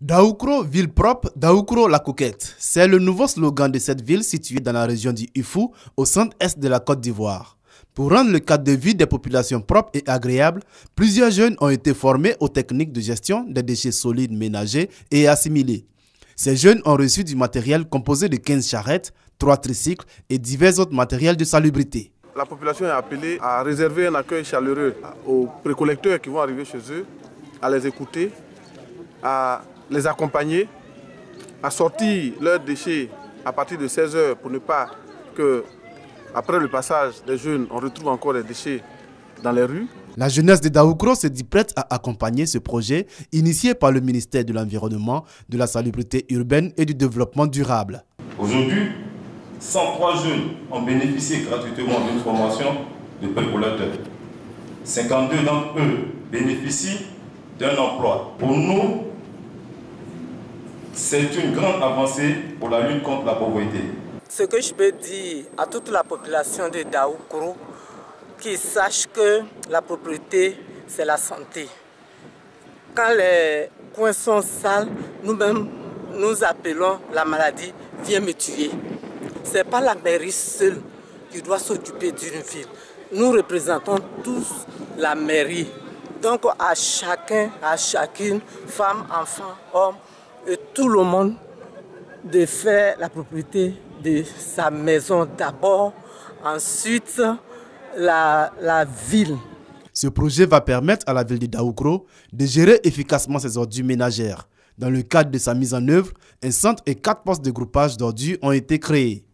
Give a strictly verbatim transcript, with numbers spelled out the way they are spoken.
Daoukro, ville propre, Daoukro la coquette. C'est le nouveau slogan de cette ville située dans la région du Ifou, au centre-est de la Côte d'Ivoire. Pour rendre le cadre de vie des populations propre et agréable, plusieurs jeunes ont été formés aux techniques de gestion des déchets solides ménagers et assimilés. Ces jeunes ont reçu du matériel composé de quinze charrettes, trois tricycles et divers autres matériels de salubrité. La population est appelée à réserver un accueil chaleureux aux précollecteurs qui vont arriver chez eux, à les écouter, à les accompagner, à sortir leurs déchets à partir de seize heures pour ne pas que, après le passage des jeunes, on retrouve encore des déchets dans les rues. La jeunesse de Daoukro se dit prête à accompagner ce projet initié par le ministère de l'Environnement, de la Salubrité urbaine et du Développement durable. Aujourd'hui, cent trois jeunes ont bénéficié gratuitement d'une formation de précollecteur. cinquante-deux d'entre eux bénéficient d'un emploi. Pour nous, c'est une grande avancée pour la lutte contre la pauvreté. Ce que je peux dire à toute la population de Daoukro, qu'ils sachent que la propriété, c'est la santé. Quand les coins sont sales, nous-mêmes, nous appelons la maladie « viens me tuer ». Ce n'est pas la mairie seule qui doit s'occuper d'une ville. Nous représentons tous la mairie. Donc à chacun, à chacune, femme, enfant, homme, et tout le monde, de faire la propriété de sa maison d'abord, ensuite la, la ville. Ce projet va permettre à la ville de Daoukro de gérer efficacement ses ordures ménagères. Dans le cadre de sa mise en œuvre, un centre et quatre postes de groupage d'ordures ont été créés.